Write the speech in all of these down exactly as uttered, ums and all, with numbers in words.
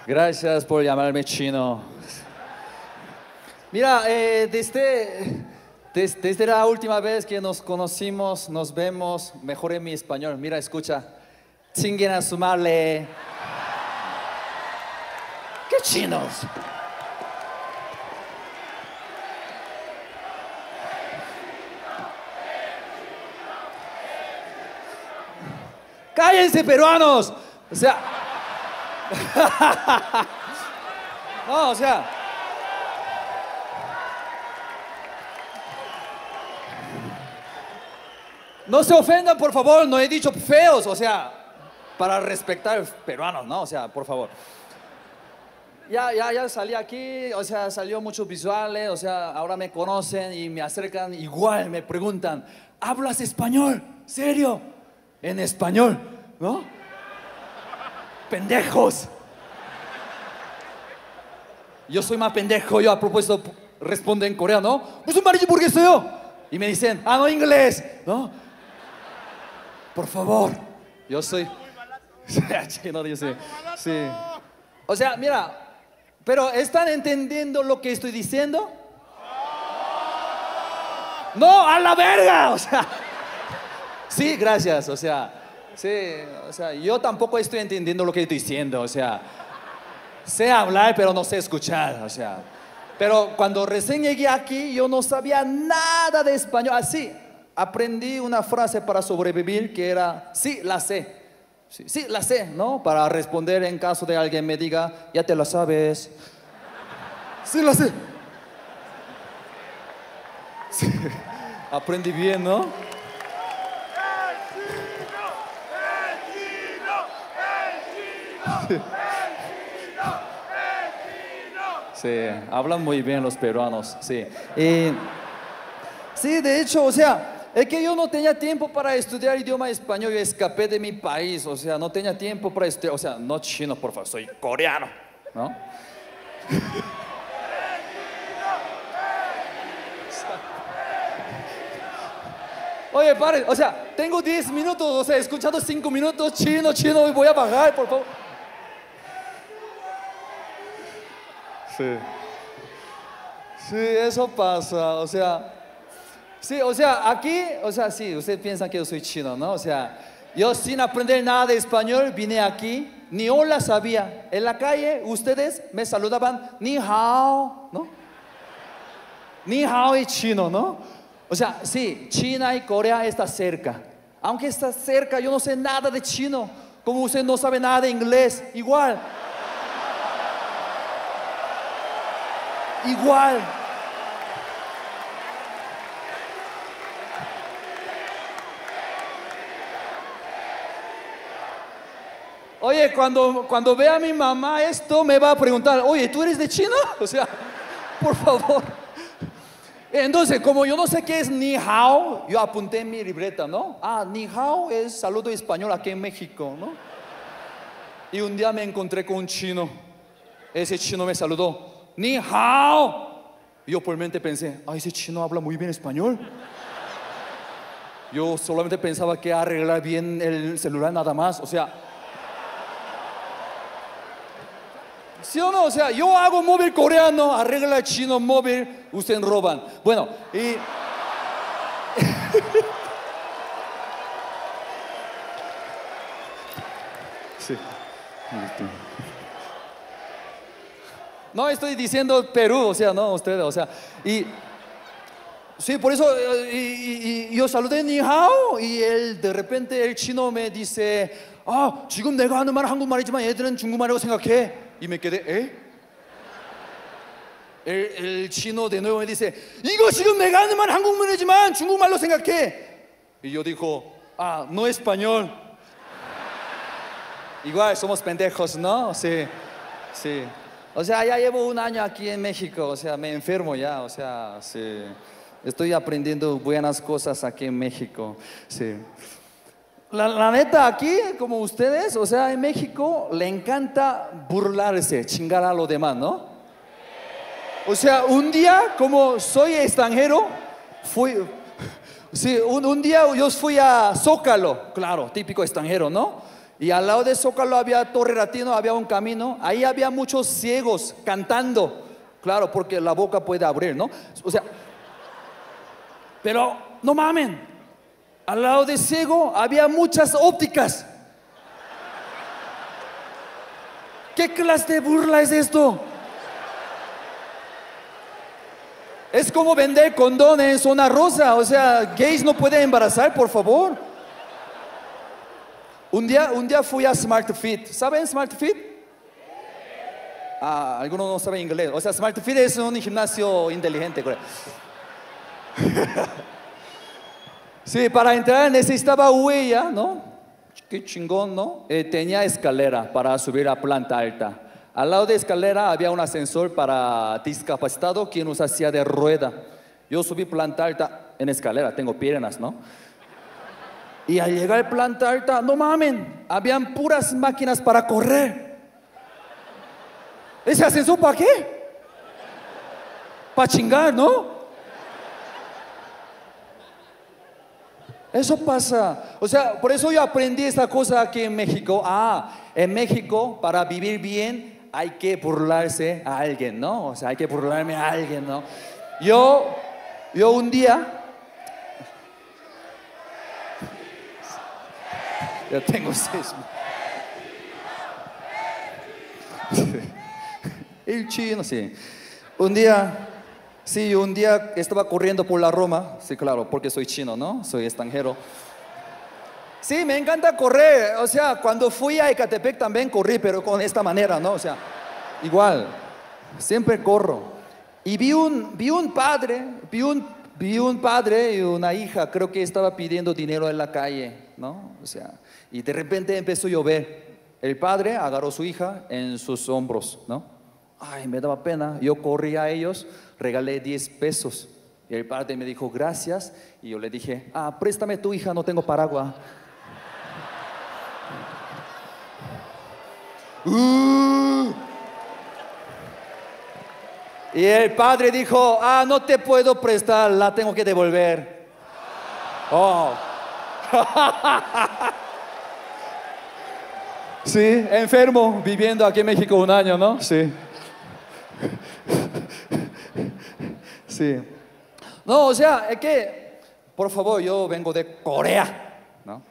Gracias por llamarme chino. Mira, eh, desde, desde, desde la última vez que nos conocimos, nos vemos, mejoré mi español. Mira, escucha. Chinguen a su madre. ¿Qué chinos? ¡Cállense, peruanos! O sea... no, o sea... No se ofendan, por favor, no he dicho feos, o sea, para respetar a los peruanos, ¿no? O sea, por favor. Ya, ya, ya salí aquí, o sea, salió muchos visuales, o sea, ahora me conocen y me acercan, igual me preguntan, ¿hablas español? ¿Serio? En español, ¿no? ¡Pendejos! Yo soy más pendejo, yo a propósito respondo en coreano, 무슨 말인지 모르겠어요. Y me dicen, ah, no, inglés, ¿no? Por favor, yo soy... chino, yo sé. Sí. O sea, mira, pero ¿están entendiendo lo que estoy diciendo? ¡No, a la verga! O sea... Sí, gracias, o sea... Sí, o sea, yo tampoco estoy entendiendo lo que estoy diciendo, o sea... Sé hablar, pero no sé escuchar, o sea... Pero cuando recién llegué aquí, yo no sabía nada de español. Así, aprendí una frase para sobrevivir que era, sí, la sé. Sí, sí, la sé, ¿no? Para responder en caso de alguien me diga, ya te la sabes. Sí, la sé. Sí, aprendí bien, ¿no? Sí, hablan muy bien los peruanos, sí. Y, sí, de hecho, o sea, es que yo no tenía tiempo para estudiar idioma español, yo escapé de mi país, o sea, no tenía tiempo para estudiar, o sea, no chino, por favor, soy coreano, ¿no? Oye, paren, o sea, tengo diez minutos, o sea, he escuchado cinco minutos, chino, chino, y voy a bajar, por favor. Sí. Sí, eso pasa, o sea, sí, o sea, aquí, o sea, sí, ustedes piensan que yo soy chino, ¿no? O sea, yo sin aprender nada de español vine aquí, ni hola sabía. En la calle, ustedes me saludaban, ni hao, ¿no? Ni hao es chino, ¿no? O sea, sí, China y Corea está cerca. Aunque está cerca, yo no sé nada de chino, como usted no sabe nada de inglés, igual. Igual. Oye, cuando, cuando vea a mi mamá esto, me va a preguntar, oye, ¿tú eres de China? O sea, por favor. Entonces, como yo no sé qué es ni hao, yo apunté en mi libreta, ¿no? Ah, ni hao es saludo español aquí en México, ¿no? Y un día me encontré con un chino. Ese chino me saludó, ni hao. Y yo por mente pensé, ah, ese chino habla muy bien español. Yo solamente pensaba que arreglar bien el celular nada más, o sea... ¿Sí o no? O sea, yo hago móvil coreano, arregla chino móvil, ustedes roban. Bueno, y... sí. No estoy diciendo Perú, o sea, no, ustedes, o sea, y... Sí, por eso, y, y, y yo saludé ni hao, y él, de repente el chino me dice, 아, 지금 내가 하는 말은 한국말이지만 얘들은 중국말이라고 생각해. Y me quedé, ¿eh? El, el chino de nuevo me dice, 이거 지금 내가 하는 말은 한국말이지만 중국말로 생각해. Y yo digo, ah, no español. Igual somos pendejos, ¿no? Sí, sí. O sea, ya llevo un año aquí en México, o sea, me enfermo ya, o sea, sí. Estoy aprendiendo buenas cosas aquí en México, sí. La, la neta, aquí, como ustedes, o sea, en México le encanta burlarse, chingar a los demás, ¿no? O sea, un día, como soy extranjero, fui... Sí, un, un día yo fui a Zócalo, claro, típico extranjero, ¿no? Y al lado de Zócalo había Torre Latino, había un camino. Ahí había muchos ciegos cantando. Claro, porque la boca puede abrir, ¿no? O sea, pero no mamen. Al lado de ciego había muchas ópticas. ¿Qué clase de burla es esto? Es como vender condones en zona rosa. O sea, gays no pueden embarazar, por favor. Un día, un día fui a Smart Fit. ¿Saben Smart Fit? Ah, algunos no saben inglés. O sea, Smart Fit es un gimnasio inteligente, creo. Sí, para entrar necesitaba huella, ¿no? Qué chingón, ¿no? Eh, tenía escalera para subir a planta alta. Al lado de escalera había un ascensor para discapacitado, quien usa silla de rueda. Yo subí planta alta en escalera, tengo piernas, ¿no? Y al llegar a planta alta, no mamen, habían puras máquinas para correr. ¿Ese ascensor para qué? Para chingar, ¿no? Eso pasa. O sea, por eso yo aprendí esta cosa aquí en México. Ah, en México, para vivir bien, hay que burlarse a alguien, ¿no? O sea, hay que burlarme a alguien, ¿no? Yo, yo un día... Ya tengo seis. El chino, sí. Un día... Sí, un día estaba corriendo por la Roma. Sí, claro, porque soy chino, ¿no? Soy extranjero. Sí, me encanta correr. O sea, cuando fui a Ecatepec también corrí, pero con esta manera, ¿no? O sea, igual. Siempre corro. Y vi un, vi un padre, vi un, vi un padre y una hija, creo que estaba pidiendo dinero en la calle, ¿no? O sea, y de repente empezó a llover. El padre agarró a su hija en sus hombros, ¿no? Ay, me daba pena. Yo corrí a ellos, regalé diez pesos. Y el padre me dijo, gracias. Y yo le dije, ah, préstame tu hija, no tengo paraguas. Uh. Y el padre dijo, ah, no te puedo prestar, la tengo que devolver. Oh. Sí, enfermo, viviendo aquí en México un año, ¿no? Sí. Sí. No, o sea, es que, por favor, yo vengo de Corea, ¿no?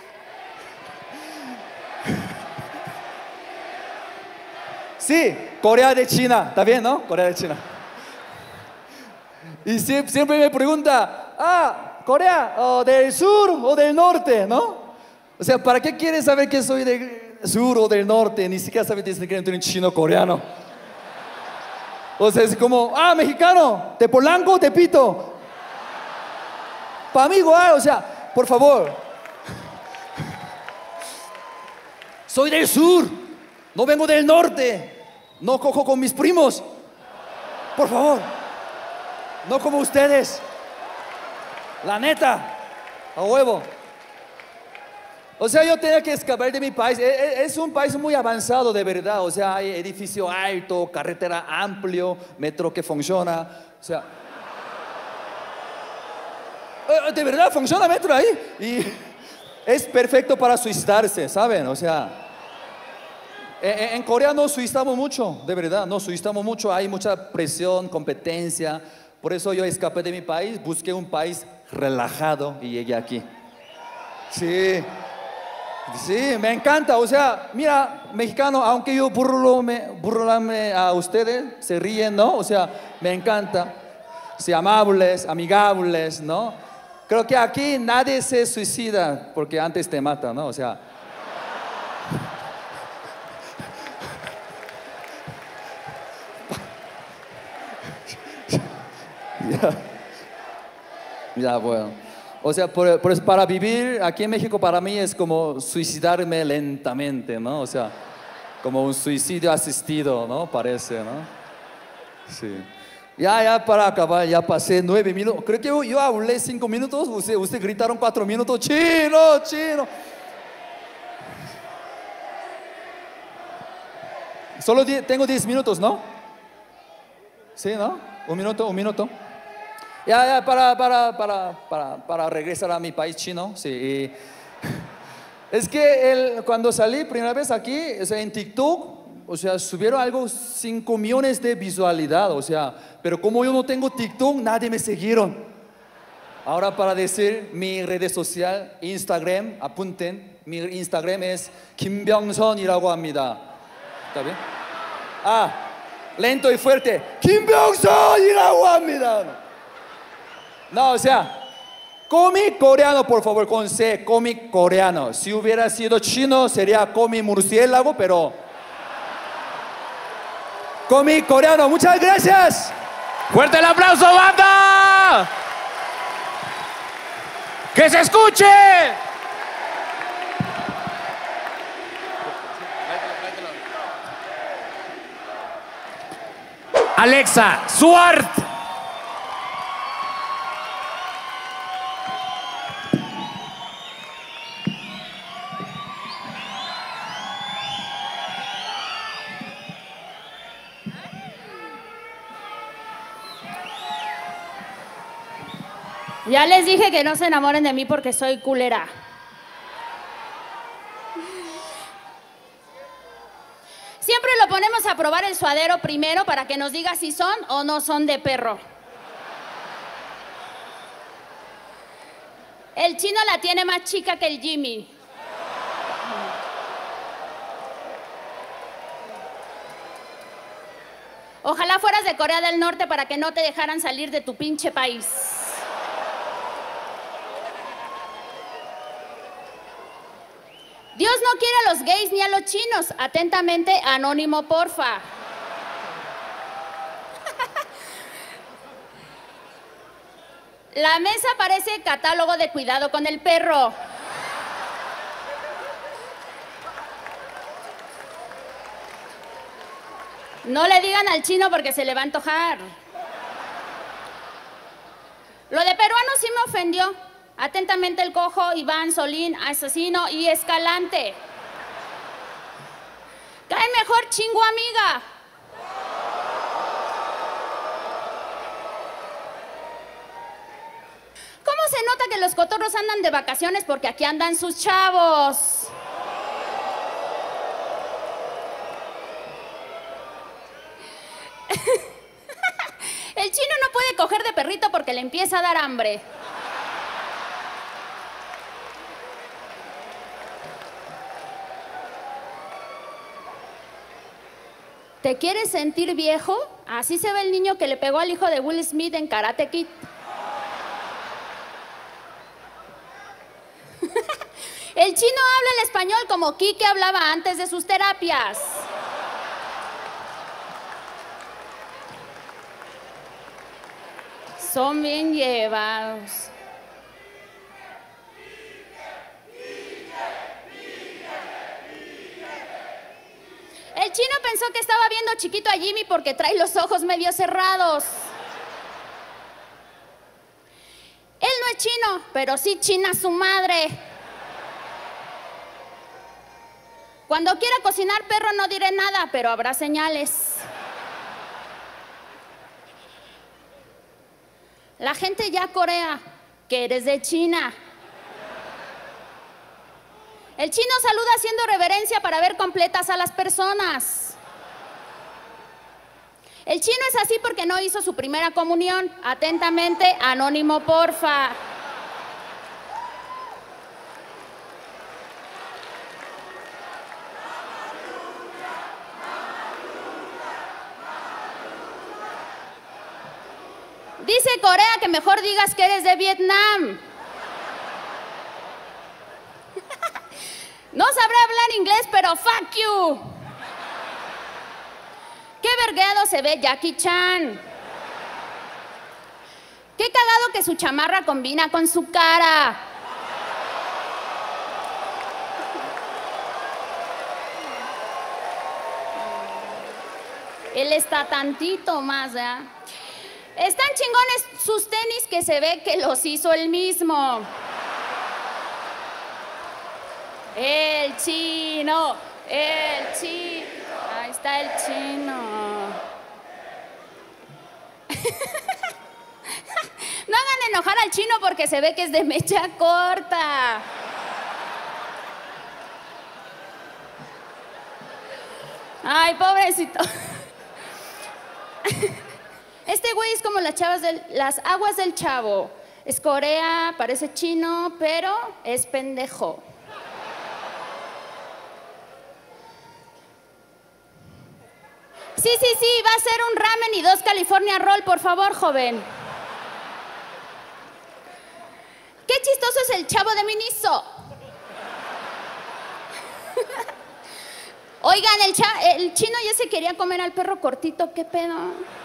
Sí, Corea de China, ¿está bien, no? Corea de China. Y siempre, siempre me pregunta, ah, Corea, o del sur o del norte, ¿no? O sea, ¿para qué quieres saber que soy del sur o del norte? Ni siquiera sabes si quieren un chino coreano. O sea, es como, ah, mexicano, ¿de Polanco o Tepito? Para mí igual, o sea, por favor. Soy del sur, no vengo del norte, no cojo con mis primos. Por favor, no como ustedes. La neta, a huevo. O sea, yo tenía que escapar de mi país. Es un país muy avanzado, de verdad. O sea, hay edificio alto, carretera amplio, metro que funciona. O sea, de verdad funciona metro ahí. Y es perfecto para suicidarse, ¿saben? O sea, en Corea no suicidamos mucho, de verdad, no suicidamos mucho. Hay mucha presión, competencia. Por eso yo escapé de mi país, busqué un país relajado y llegué aquí. Sí. Sí, me encanta, o sea, mira, mexicano, aunque yo burlo, me, burlame a ustedes, se ríen, ¿no? O sea, me encanta. Sí, amables, amigables, ¿no? Creo que aquí nadie se suicida porque antes te mata, ¿no? O sea. Ya, ya, bueno. O sea, por, por, para vivir aquí en México para mí es como suicidarme lentamente, ¿no? O sea, como un suicidio asistido, ¿no? Parece, ¿no? Sí. Ya, ya para acabar, ya pasé nueve minutos. Creo que yo, yo hablé cinco minutos, usted, usted gritaron cuatro minutos. ¡Chino, chino! Solo die, tengo diez minutos, ¿no? Sí, ¿no? Un minuto, un minuto. Ya, ya, para, para, para, para, para regresar a mi país chino, sí. Y Es que él, cuando salí primera vez aquí, o sea, en TikTok, o sea, subieron algo cinco millones de visualidad, o sea, pero como yo no tengo TikTok, nadie me siguieron. Ahora para decir mi red social, Instagram, apunten, mi Instagram es 김병선이라고 합니다. ¿Está bien? Ah, lento y fuerte, 김병선이라고 합니다. No, o sea, cómic coreano, por favor, con C, cómic coreano. Si hubiera sido chino, sería cómic murciélago, pero... cómic coreano, muchas gracias. ¡Fuerte el aplauso, banda! ¡Que se escuche! Alexa Suart. Ya les dije que no se enamoren de mí porque soy culera. Siempre lo ponemos a probar el suadero primero para que nos diga si son o no son de perro. El chino la tiene más chica que el Jimmy. Ojalá fueras de Corea del Norte para que no te dejaran salir de tu pinche país. Dios no quiere a los gays ni a los chinos. Atentamente, Anónimo, porfa. La mesa parece catálogo de cuidado con el perro. No le digan al chino porque se le va a antojar. Lo de peruano sí me ofendió. Atentamente el cojo, Iván, Solín, asesino y escalante. Cae mejor chingo amiga. ¿Cómo se nota que los cotorros andan de vacaciones? Porque aquí andan sus chavos. El chino no puede coger de perrito porque le empieza a dar hambre. ¿Te quieres sentir viejo? Así se ve el niño que le pegó al hijo de Will Smith en Karate Kid. El chino habla el español como Quique hablaba antes de sus terapias. Son bien llevados. El chino pensó que estaba viendo chiquito a Jimmy porque trae los ojos medio cerrados. Él no es chino, pero sí china su madre. Cuando quiera cocinar perro no diré nada, pero habrá señales. La gente ya corea que eres de China. El chino saluda haciendo reverencia para ver completas a las personas. El chino es así porque no hizo su primera comunión. Atentamente, Anónimo, porfa. Dice Corea que mejor digas que eres de Vietnam. No sabré hablar inglés, pero fuck you. Qué vergueado se ve Jackie Chan. Qué cagado que su chamarra combina con su cara. Él está tantito más, ¿eh? Están chingones sus tenis que se ve que los hizo él mismo. El chino, el chino, ahí está el chino. No hagan enojar al chino porque se ve que es de mecha corta. Ay, pobrecito. Este güey es como las chavas del, las aguas del Chavo. Es Corea, parece chino, pero es pendejo. Sí, sí, sí, va a ser un ramen y dos California Roll, por favor, joven. Qué chistoso es el Chavo de Miniso. Oigan, el, cha el chino ya se quería comer al perro cortito, ¿qué pedo?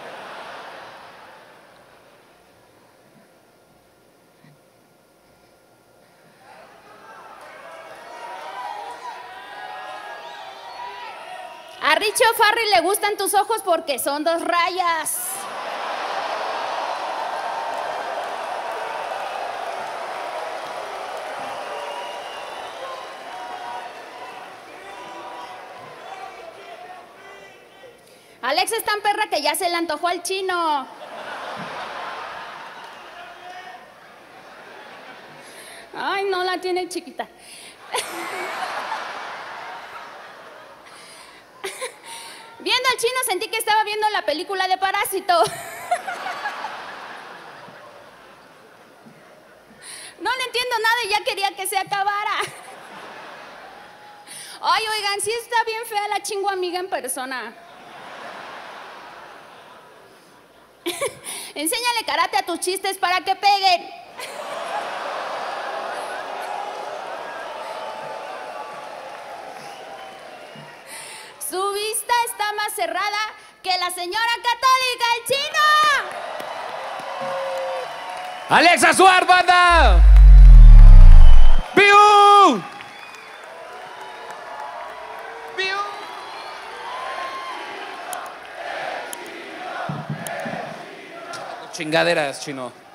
A Richo Farrell le gustan tus ojos porque son dos rayas. Alexa es tan perra que ya se le antojó al chino. Ay, no, la tiene chiquita. Viendo al chino sentí que estaba viendo la película de Parásito. No le entiendo nada y ya quería que se acabara. Ay, oigan, sí está bien fea la chingo amiga en persona. Enséñale karate a tus chistes para que peguen. Su vista está más cerrada que la señora católica, el chino. Alexa Suar, banda. ¡Piu! ¡Piu! Chingaderas, chino.